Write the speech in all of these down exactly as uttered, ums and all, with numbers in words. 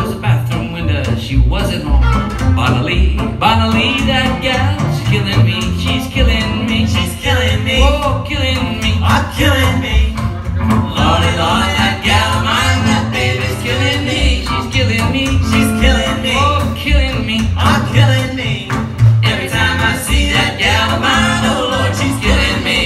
was a bathroom window, she wasn't home. Bonnalie, Bonnalie, that gal, she's killing me, she's killing me, she's killing me, oh, killing me, I'm killing me. Lordy, Lordy, that gal of mine, that baby's killing me, she's killing me, she's killing me, oh, killing me, I'm killing me. Every time I see that gal of mine, oh Lord, she's killing me.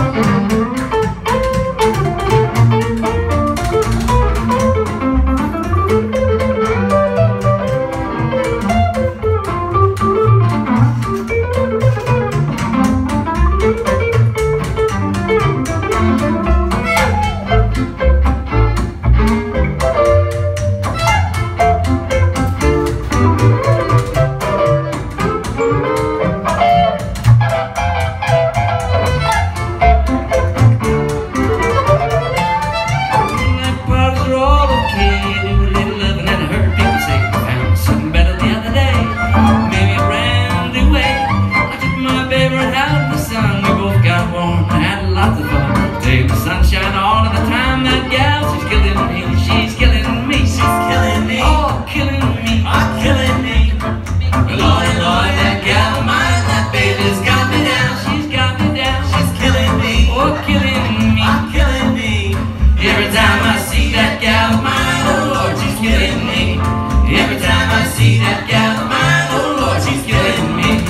Sunshine all of the time, that gal, she's killing me, she's killing me, she's killing me, oh, killing me, I'm killing me. Lordy, Lordy, that gal of mine, that baby's got me down, she's got me down, she's killing me, oh, killing me, I'm killing me. Every time I see that gal of mine, oh Lord, she's killing me. Every time I see that gal of mine, oh Lord, she's killing me.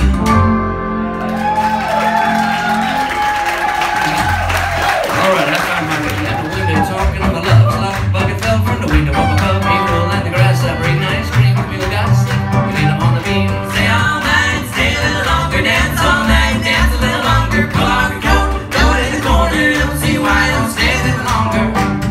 Talking of my love, like a bucket fell from the window up above me, and the grass that rain ice cream, we all got stuck. We need it on the beam. Stay all night, stay a little longer, dance all night, dance a little longer. Pull off your coat, throw it in the corner, don't see why I don't stay a little longer.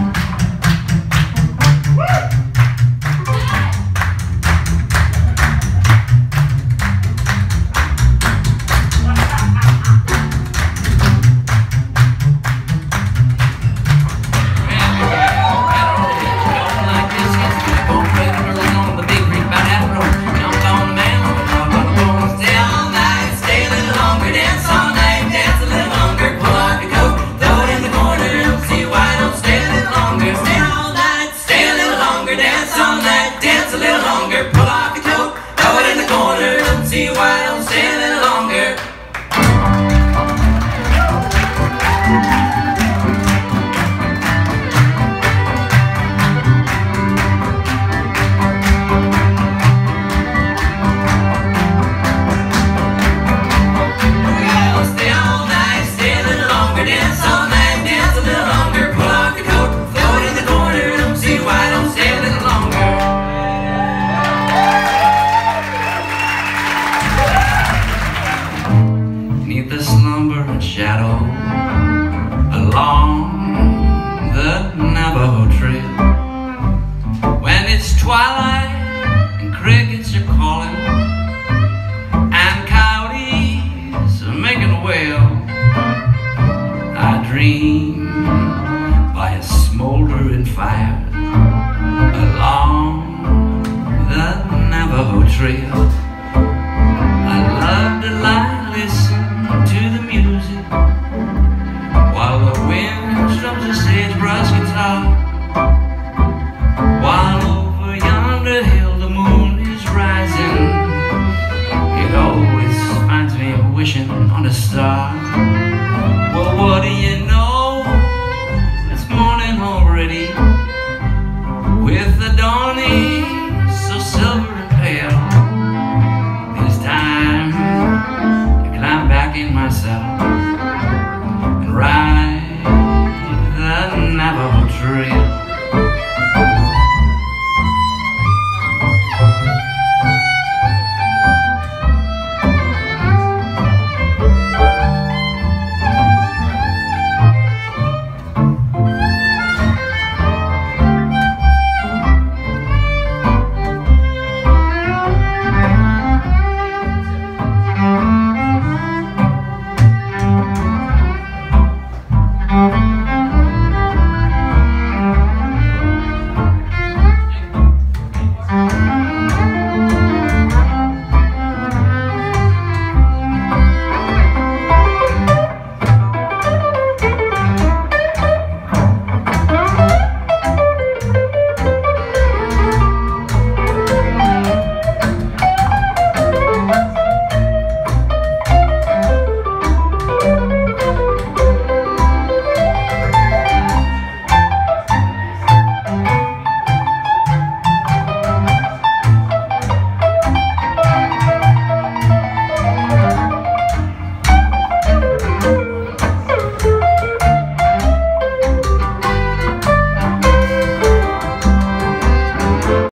See why I don't stay a little longer. Well, stay all night, stay a little longer, dance all night, dance a little longer. Pull off your coat, throw it in the corner, don't see why I don't stay a little longer. The slumber and shadow along the Navajo Trail, when it's twilight and crickets are calling and coyotes are making a wail, I dream by a smoldering fire